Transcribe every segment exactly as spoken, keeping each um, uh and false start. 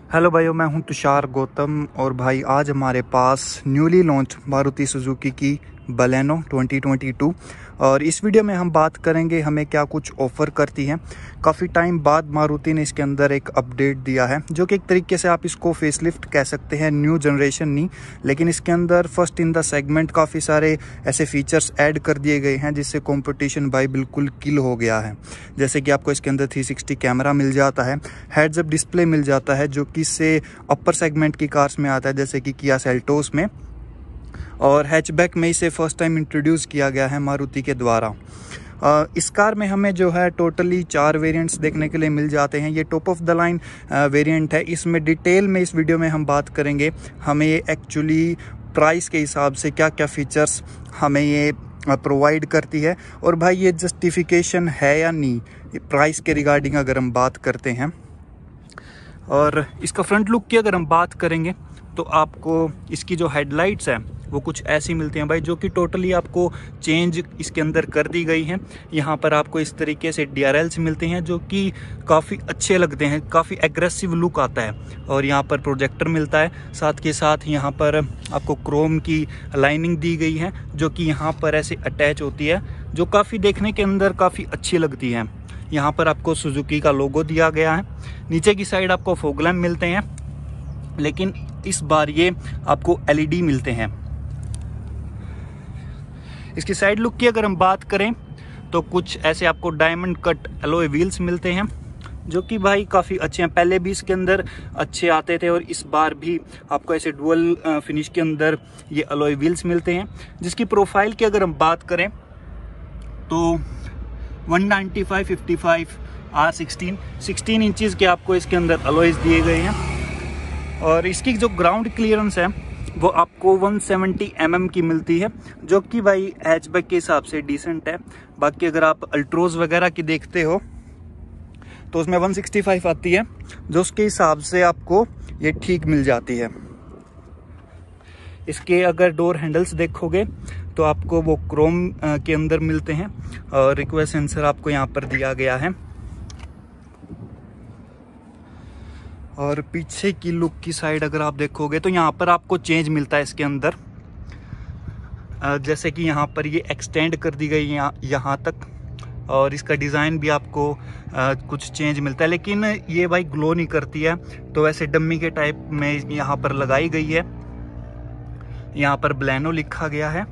Hello भाइयों, मैं हूं तुषार गौतम और भाई आज हमारे पास न्यूली लॉन्च मारुति सुजुकी की बलेनो ट्वेंटी ट्वेंटी टू और इस वीडियो में हम बात करेंगे हमें क्या कुछ ऑफ़र करती है। काफ़ी टाइम बाद मारुति ने इसके अंदर एक अपडेट दिया है जो कि एक तरीके से आप इसको फेसलिफ्ट कह सकते हैं, न्यू जनरेशन नहीं, लेकिन इसके अंदर फर्स्ट इन द सेगमेंट काफ़ी सारे ऐसे फीचर्स ऐड कर दिए गए हैं जिससे कंपटीशन भाई बिल्कुल किल हो गया है। जैसे कि आपको इसके अंदर थ्री सिक्सटी कैमरा मिल जाता है, हेड्स अप डिस्प्ले मिल जाता है जो कि इससे अपर सेगमेंट की कार्स में आता है जैसे कि किया सेल्टोस में, और हैचबैक में इसे फर्स्ट टाइम इंट्रोड्यूस किया गया है मारुति के द्वारा। इस कार में हमें जो है टोटली चार वेरिएंट्स देखने के लिए मिल जाते हैं। ये top of the line variant है। इसमें डिटेल में इस वीडियो में हम बात करेंगे हमें ये एक्चुअली प्राइस के हिसाब से क्या क्या फीचर्स हमें ये प्रोवाइड करती है और भाई ये जस्टिफिकेशन है या नहीं प्राइस के रिगार्डिंग अगर हम बात करते हैं। और इसका फ्रंट लुक की अगर हम बात करेंगे तो आपको इसकी जो हेडलाइट्स है वो कुछ ऐसी मिलती हैं भाई, जो कि टोटली आपको चेंज इसके अंदर कर दी गई हैं। यहाँ पर आपको इस तरीके से डी आर एल्स मिलते हैं जो कि काफ़ी अच्छे लगते हैं, काफ़ी एग्रेसिव लुक आता है। और यहाँ पर प्रोजेक्टर मिलता है, साथ के साथ यहाँ पर आपको क्रोम की लाइनिंग दी गई है जो कि यहाँ पर ऐसे अटैच होती है, जो काफ़ी देखने के अंदर काफ़ी अच्छी लगती है। यहाँ पर आपको सुजुकी का लोगो दिया गया है। नीचे की साइड आपको फॉग लैंप मिलते हैं, लेकिन इस बार ये आपको एल ई डी मिलते हैं। इसकी साइड लुक की अगर हम बात करें तो कुछ ऐसे आपको डायमंड कट एलॉय व्हील्स मिलते हैं जो कि भाई काफ़ी अच्छे हैं। पहले भी इसके अंदर अच्छे आते थे और इस बार भी आपको ऐसे डुअल फिनिश के अंदर ये एलॉय व्हील्स मिलते हैं। जिसकी प्रोफाइल की अगर हम बात करें तो one ninety five fifty five R sixteen sixteen inches के आपको इसके अंदर एलॉयज दिए गए हैं। और इसकी जो ग्राउंड क्लियरेंस है वो आपको वन सेवेंटी एम एम की मिलती है जो कि भाई हैचबैक के हिसाब से डिसेंट है। बाकी अगर आप अल्ट्रोज वगैरह की देखते हो तो उसमें वन सिक्सटी फाइव आती है, जो उसके हिसाब से आपको ये ठीक मिल जाती है। इसके अगर डोर हैंडल्स देखोगे तो आपको वो क्रोम के अंदर मिलते हैं और रिक्वेस्ट सेंसर आपको यहाँ पर दिया गया है। और पीछे की लुक की साइड अगर आप देखोगे तो यहाँ पर आपको चेंज मिलता है इसके अंदर, जैसे कि यहाँ पर ये एक्सटेंड कर दी गई यहाँ यहाँ तक, और इसका डिज़ाइन भी आपको आ, कुछ चेंज मिलता है, लेकिन ये भाई ग्लो नहीं करती है तो ऐसे डम्मी के टाइप में यहाँ पर लगाई गई है। यहाँ पर बलेनो लिखा गया है।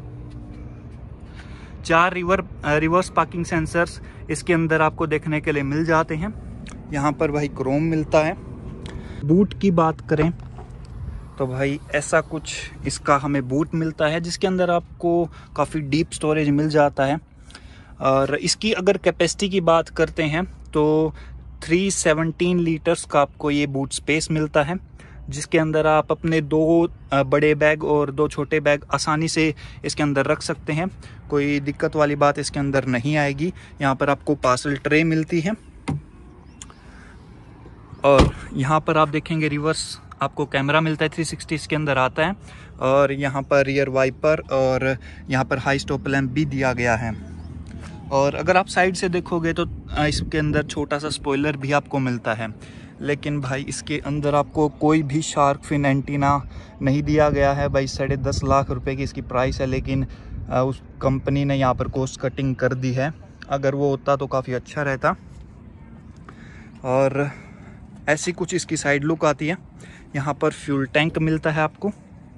चार रिवर रिवर्स पार्किंग सेंसर्स इसके अंदर आपको देखने के लिए मिल जाते हैं। यहाँ पर भाई क्रोम मिलता है। बूट की बात करें तो भाई ऐसा कुछ इसका हमें बूट मिलता है जिसके अंदर आपको काफ़ी डीप स्टोरेज मिल जाता है। और इसकी अगर कैपेसिटी की बात करते हैं तो थ्री सेवनटीन लीटर्स का आपको ये बूट स्पेस मिलता है, जिसके अंदर आप अपने दो बड़े बैग और दो छोटे बैग आसानी से इसके अंदर रख सकते हैं। कोई दिक्कत वाली बात इसके अंदर नहीं आएगी। यहाँ पर आपको पार्सल ट्रे मिलती है और यहाँ पर आप देखेंगे रिवर्स आपको कैमरा मिलता है, थ्री सिक्सटी इसके अंदर आता है। और यहाँ पर रियर वाइपर और यहाँ पर हाई स्टॉप लैंप भी दिया गया है। और अगर आप साइड से देखोगे तो इसके अंदर छोटा सा स्पॉइलर भी आपको मिलता है, लेकिन भाई इसके अंदर आपको कोई भी शार्क फिन एंटीना नहीं दिया गया है। भाई साढ़े दस लाख रुपए की इसकी प्राइस है, लेकिन उस कंपनी ने यहाँ पर कॉस्ट कटिंग कर दी है। अगर वो होता तो काफ़ी अच्छा रहता। और ऐसी कुछ इसकी साइड लुक आती है। यहाँ पर फ्यूल टैंक मिलता है आपको।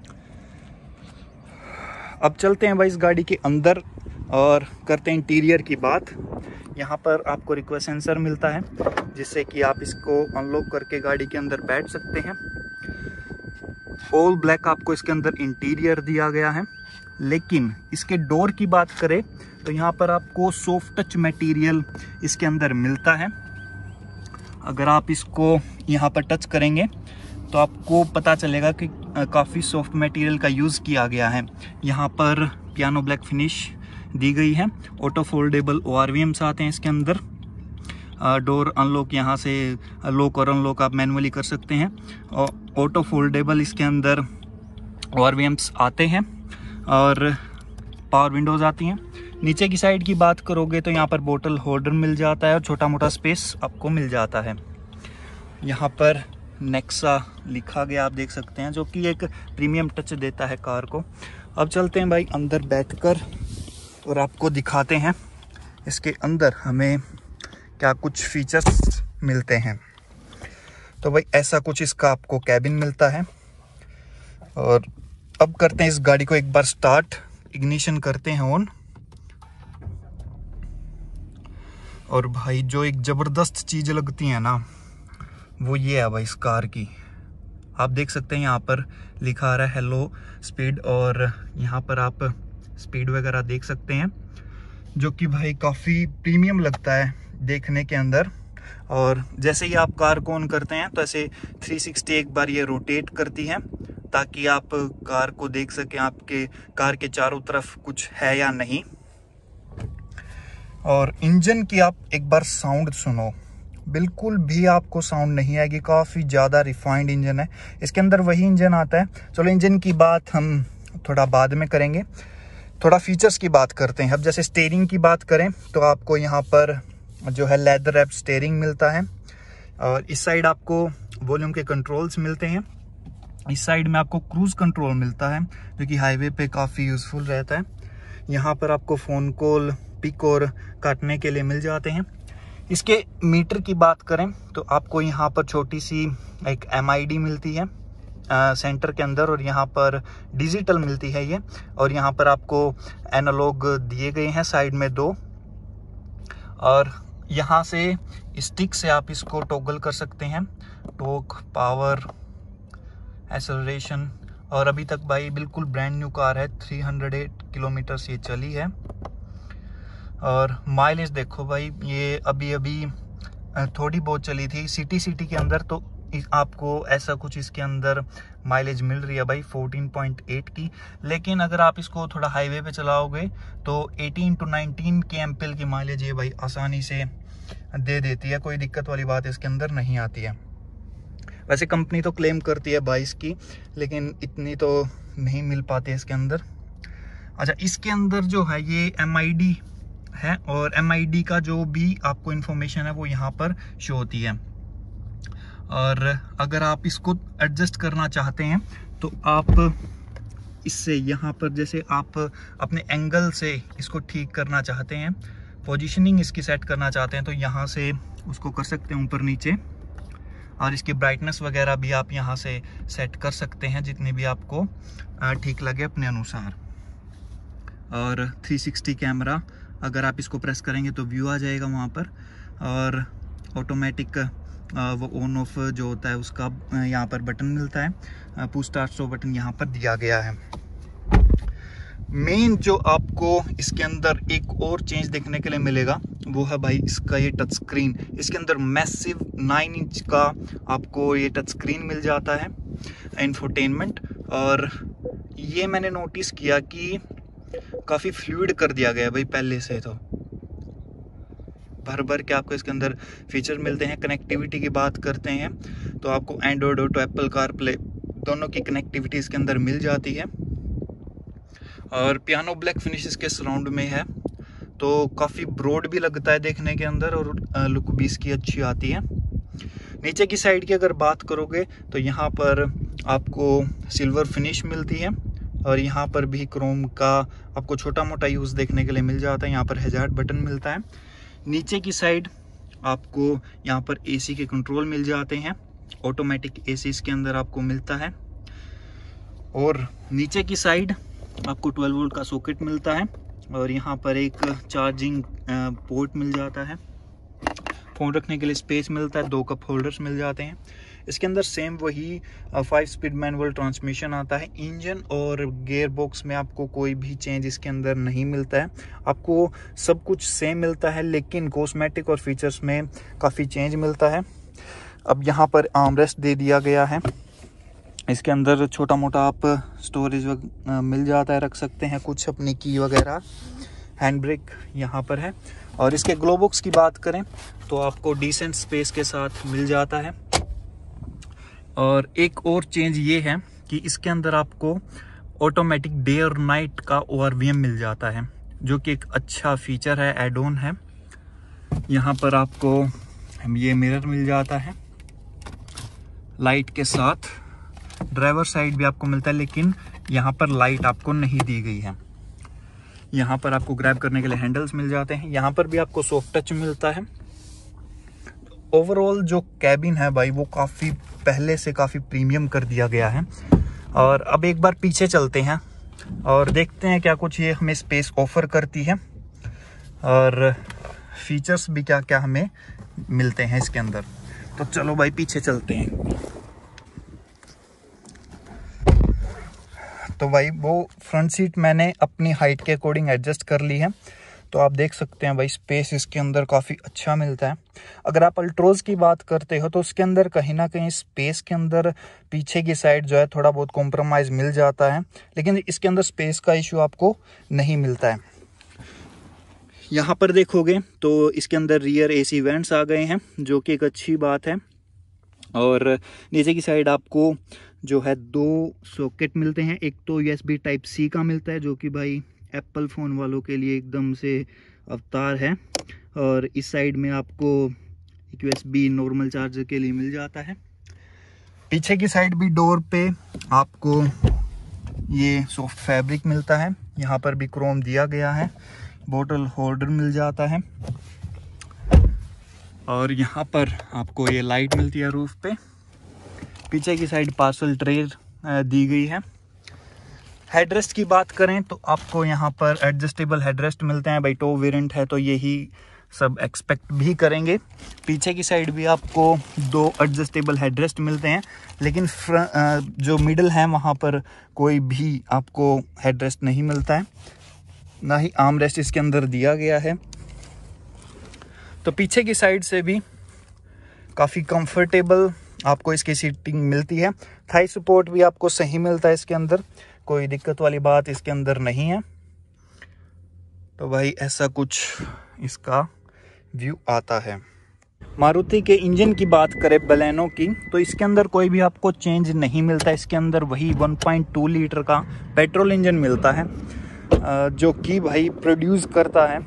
अब चलते हैं भाई इस गाड़ी के अंदर और करते हैं इंटीरियर की बात। यहाँ पर आपको रिक्वेस्ट सेंसर मिलता है जिससे कि आप इसको अनलॉक करके गाड़ी के अंदर बैठ सकते हैं। ऑल ब्लैक आपको इसके अंदर इंटीरियर दिया गया है, लेकिन इसके डोर की बात करें तो यहाँ पर आपको सॉफ्ट टच मटेरियल इसके अंदर मिलता है। अगर आप इसको यहाँ पर टच करेंगे तो आपको पता चलेगा कि काफ़ी सॉफ्ट मटेरियल का यूज़ किया गया है। यहाँ पर पियानो ब्लैक फिनिश दी गई है। Auto foldable O R V Ms आते हैं इसके अंदर। डोर अनलॉक यहाँ से लॉक और अनलॉक आप मैनुअली कर सकते हैं। और ऑटो फोल्डेबल इसके अंदर ओ आर वी एम्स आते हैं और पावर विंडोज़ आती हैं। नीचे की साइड की बात करोगे तो यहाँ पर बोतल होल्डर मिल जाता है और छोटा मोटा स्पेस आपको मिल जाता है। यहाँ पर नेक्सा लिखा गया आप देख सकते हैं, जो कि एक प्रीमियम टच देता है कार को। अब चलते हैं भाई अंदर बैठकर और आपको दिखाते हैं इसके अंदर हमें क्या कुछ फीचर्स मिलते हैं। तो भाई ऐसा कुछ इसका आपको कैबिन मिलता है। और अब करते हैं इस गाड़ी को एक बार स्टार्ट, इग्निशन करते हैं ऑन। और भाई जो एक ज़बरदस्त चीज़ लगती है ना, वो ये है भाई इस कार की। आप देख सकते हैं यहाँ पर लिखा आ रहा है हेलो स्पीड, और यहाँ पर आप स्पीड वगैरह देख सकते हैं, जो कि भाई काफ़ी प्रीमियम लगता है देखने के अंदर। और जैसे ही आप कार को ऑन करते हैं तो ऐसे थ्री सिक्सटी एक बार ये रोटेट करती है, ताकि आप कार को देख सकें आपके कार के चारों तरफ कुछ है या नहीं। और इंजन की आप एक बार साउंड सुनो, बिल्कुल भी आपको साउंड नहीं आएगी, काफ़ी ज़्यादा रिफाइंड इंजन है। इसके अंदर वही इंजन आता है। चलो इंजन की बात हम थोड़ा बाद में करेंगे, थोड़ा फीचर्स की बात करते हैं। अब जैसे स्टीयरिंग की बात करें तो आपको यहाँ पर जो है लेदर रैप स्टीयरिंग मिलता है, और इस साइड आपको वॉल्यूम के कंट्रोल्स मिलते हैं। इस साइड में आपको क्रूज कंट्रोल मिलता है, जो कि हाईवे पे काफ़ी यूज़फुल रहता है। यहाँ पर आपको फ़ोन कॉल पिक और काटने के लिए मिल जाते हैं। इसके मीटर की बात करें तो आपको यहाँ पर छोटी सी एक एम आई डी मिलती है आ, सेंटर के अंदर, और यहाँ पर डिजिटल मिलती है ये। और यहाँ पर आपको एनालॉग दिए गए हैं साइड में दो, और यहाँ से स्टिक से आप इसको टॉगल कर सकते हैं, टॉर्क, पावर, एक्सेलरेशन। और अभी तक भाई बिल्कुल ब्रांड न्यू कार है, तीन सौ आठ किलोमीटर ये चली है। और माइलेज देखो भाई, ये अभी अभी थोड़ी बहुत चली थी सिटी सिटी के अंदर, तो आपको ऐसा कुछ इसके अंदर माइलेज मिल रही है भाई चौदह पॉइंट आठ की। लेकिन अगर आप इसको थोड़ा हाईवे पे चलाओगे तो अठारह टू उन्नीस के एमपीएल की माइलेज ये भाई आसानी से दे देती है, कोई दिक्कत वाली बात इसके अंदर नहीं आती है। वैसे कंपनी तो क्लेम करती है बाईस की, लेकिन इतनी तो नहीं मिल पाती है इसके अंदर। अच्छा, इसके अंदर जो है ये एम आई डी है, और एम आई डी का जो भी आपको इन्फॉर्मेशन है वो यहाँ पर शो होती है। और अगर आप इसको एडजस्ट करना चाहते हैं तो आप इससे यहाँ पर जैसे आप अपने एंगल से इसको ठीक करना चाहते हैं, पोजीशनिंग इसकी सेट करना चाहते हैं, तो यहाँ से उसको कर सकते हैं ऊपर नीचे। और इसकी ब्राइटनेस वगैरह भी आप यहाँ से सेट कर सकते हैं, जितनी भी आपको ठीक लगे अपने अनुसार। और थ्री सिक्सटी कैमरा, अगर आप इसको प्रेस करेंगे तो व्यू आ जाएगा वहाँ पर। और ऑटोमेटिक वो ऑन ऑफ जो होता है उसका यहाँ पर बटन मिलता है, पुश स्टार्ट स्टॉप बटन यहाँ पर दिया गया है। मेन जो आपको इसके अंदर एक और चेंज देखने के लिए मिलेगा वो है भाई इसका ये टच स्क्रीन। इसके अंदर मैसिव नाइन इंच का आपको ये टच स्क्रीन मिल जाता है, इंफोटेनमेंट। और ये मैंने नोटिस किया कि काफ़ी फ्लूइड कर दिया गया है भाई, पहले से तो भर भर के आपको इसके अंदर फीचर मिलते हैं। कनेक्टिविटी की बात करते हैं तो आपको एंड्रॉयड ऑटो, एप्पल कारप्ले दोनों की कनेक्टिविटी इसके अंदर मिल जाती है। और पियानो ब्लैक फिनिश इसके सराउंड में है, तो काफ़ी ब्रॉड भी लगता है देखने के अंदर, और लुक भी इसकी अच्छी आती है। नीचे की साइड की अगर बात करोगे तो यहाँ पर आपको सिल्वर फिनिश मिलती है, और यहाँ पर भी क्रोम का आपको छोटा मोटा यूज़ देखने के लिए मिल जाता है। यहाँ पर हैजार्ड बटन मिलता है। नीचे की साइड आपको यहाँ पर एसी के कंट्रोल मिल जाते हैं, ऑटोमेटिक एसी इसके अंदर आपको मिलता है। और नीचे की साइड आपको ट्वेल्व वोल्ट का सॉकेट मिलता है, और यहाँ पर एक चार्जिंग पोर्ट मिल जाता है। फ़ोन रखने के लिए स्पेस मिलता है, दो कप होल्डर्स मिल जाते हैं। इसके अंदर सेम वही फाइव स्पीड मैनुअल ट्रांसमिशन आता है। इंजन और गियर बॉक्स में आपको कोई भी चेंज इसके अंदर नहीं मिलता है, आपको सब कुछ सेम मिलता है, लेकिन कॉस्मेटिक और फीचर्स में काफ़ी चेंज मिलता है। अब यहाँ पर आर्मरेस्ट दे दिया गया है, इसके अंदर छोटा मोटा आप स्टोरेज मिल जाता है, रख सकते हैं कुछ अपनी की वगैरह। हैंड ब्रेक यहाँ पर है। और इसके ग्लो बॉक्स की बात करें तो आपको डिसेंट स्पेस के साथ मिल जाता है। और एक और चेंज ये है कि इसके अंदर आपको ऑटोमेटिक डे और नाइट का ओआरवीएम मिल जाता है, जो कि एक अच्छा फीचर है, एड ऑन है। यहाँ पर आपको ये मिरर मिल जाता है, लाइट के साथ। ड्राइवर साइड भी आपको मिलता है, लेकिन यहाँ पर लाइट आपको नहीं दी गई है। यहाँ पर आपको ग्रैब करने के लिए हैंडल्स मिल जाते हैं। यहाँ पर भी आपको सॉफ्ट टच मिलता है। ओवरऑल जो कैबिन है भाई वो काफ़ी पहले से काफ़ी प्रीमियम कर दिया गया है। और अब एक बार पीछे चलते हैं और देखते हैं क्या कुछ ये हमें स्पेस ऑफर करती है और फीचर्स भी क्या क्या हमें मिलते हैं इसके अंदर। तो चलो भाई पीछे चलते हैं। तो भाई वो फ्रंट सीट मैंने अपनी हाइट के अकॉर्डिंग एडजस्ट कर ली है। तो आप देख सकते हैं भाई स्पेस इसके अंदर काफ़ी अच्छा मिलता है। अगर आप अल्ट्रोज की बात करते हो तो उसके अंदर कहीं ना कहीं स्पेस के अंदर पीछे की साइड जो है थोड़ा बहुत कॉम्प्रोमाइज़ मिल जाता है, लेकिन इसके अंदर स्पेस का इशू आपको नहीं मिलता है। यहाँ पर देखोगे तो इसके अंदर रियर एसी वेंट्स आ गए हैं, जो कि एक अच्छी बात है। और नीचे की साइड आपको जो है दो सॉकेट मिलते हैं। एक तो यूएसबी टाइप सी का मिलता है, जो कि भाई एप्पल फ़ोन वालों के लिए एकदम से अवतार है। और इस साइड में आपको एक यूएसबी नॉर्मल चार्जर के लिए मिल जाता है। पीछे की साइड भी डोर पे आपको ये सॉफ्ट फैब्रिक मिलता है। यहाँ पर भी क्रोम दिया गया है। बोतल होल्डर मिल जाता है और यहाँ पर आपको ये लाइट मिलती है रूफ पे। पीछे की साइड पार्सल ट्रे दी गई है। हेडरेस्ट की बात करें तो आपको यहाँ पर एडजस्टेबल हेडरेस्ट मिलते हैं। भाई टॉप वेरिएंट है तो यही सब एक्सपेक्ट भी करेंगे। पीछे की साइड भी आपको दो एडजस्टेबल हेडरेस्ट मिलते हैं, लेकिन जो मिडल है वहाँ पर कोई भी आपको हेडरेस्ट नहीं मिलता है, ना ही आर्म रेस्ट इसके अंदर दिया गया है। तो पीछे की साइड से भी काफ़ी कंफर्टेबल आपको इसकी सीटिंग मिलती है। थाई सपोर्ट भी आपको सही मिलता है इसके अंदर, कोई दिक्कत वाली बात इसके अंदर नहीं है। तो भाई ऐसा कुछ इसका व्यू आता है। मारुति के इंजन की बात करें बलेनो की, तो इसके अंदर कोई भी आपको चेंज नहीं मिलता। इसके अंदर वही वन पॉइंट टू लीटर का पेट्रोल इंजन मिलता है, जो कि भाई प्रोड्यूस करता है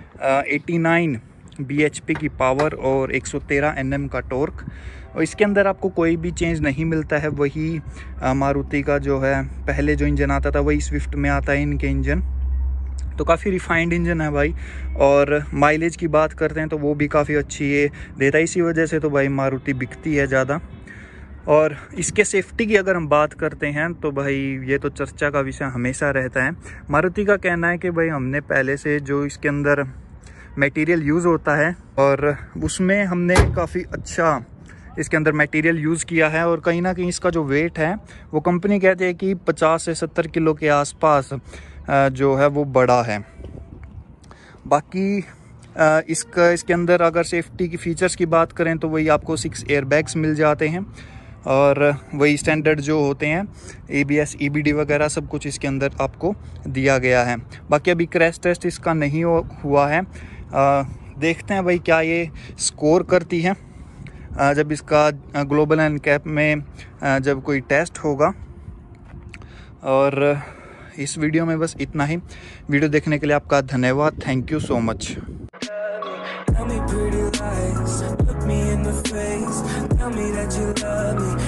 नवासी बी एच पी की पावर और एक सौ तेरह एन एम का टॉर्क। और इसके अंदर आपको कोई भी चेंज नहीं मिलता है। वही मारुति का जो है पहले जो इंजन आता था वही स्विफ्ट में आता है इनके इंजन। तो काफ़ी रिफाइंड इंजन है भाई। और माइलेज की बात करते हैं तो वो भी काफ़ी अच्छी है देता है। इसी वजह से तो भाई मारुति बिकती है ज़्यादा। और इसके सेफ्टी की अगर हम बात करते हैं तो भाई ये तो चर्चा का विषय हमेशा रहता है। मारुति का कहना है कि भाई हमने पहले से जो इसके अंदर मटेरियल यूज़ होता है और उसमें हमने काफ़ी अच्छा इसके अंदर मटेरियल यूज़ किया है। और कहीं ना कहीं इसका जो वेट है वो कंपनी कहती है कि पचास से सत्तर किलो के आसपास जो है वो बड़ा है। बाकी इसका इसके अंदर अगर सेफ्टी की फ़ीचर्स की बात करें तो वही आपको सिक्स एयरबैग्स मिल जाते हैं और वही स्टैंडर्ड जो होते हैं A B S, E B D वगैरह सब कुछ इसके अंदर आपको दिया गया है। बाकी अभी क्रैश टेस्ट इसका नहीं हुआ है। आ, देखते हैं भाई क्या ये स्कोर करती है जब इसका ग्लोबल एन कैप में जब कोई टेस्ट होगा। और इस वीडियो में बस इतना ही। वीडियो देखने के लिए आपका धन्यवाद। Thank you so much. Tell me pretty lies, look me in the face, tell me that you love me.